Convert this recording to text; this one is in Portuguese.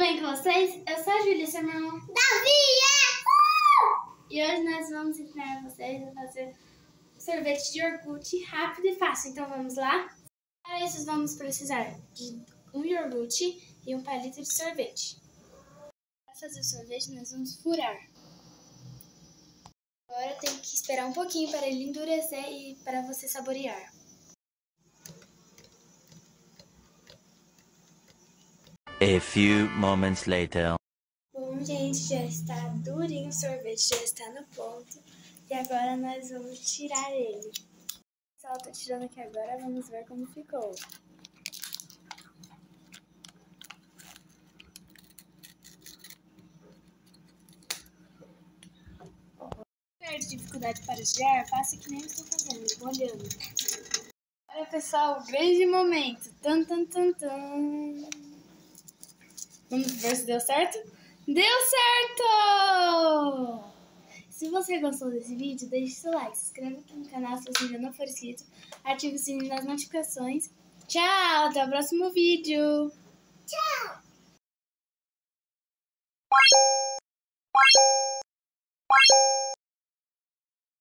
bem com vocês? Eu sou a Júlia, seu irmão Davi! E hoje nós vamos ensinar vocês a fazer sorvete de iogurte rápido e fácil. Então vamos lá? Para isso vamos precisar de um iogurte e um palito de sorvete. Para fazer o sorvete nós vamos furar. Agora tem que esperar um pouquinho para ele endurecer e para você saborear. A few moments later. Bom, gente, já está durinho o sorvete, já está no ponto. E agora nós vamos tirar ele. Pessoal, tô tirando aqui agora, vamos ver como ficou. Se tiver dificuldade para tirar, faça que nem eu estou fazendo, molhando. Olha, pessoal, o grande momento. Tan, tan, tan, tan. Vamos ver se deu certo? Deu certo! Se você gostou desse vídeo, deixe seu like, se inscreva aqui no canal se você ainda não for inscrito, ative o sininho das notificações. Tchau, até o próximo vídeo! Tchau!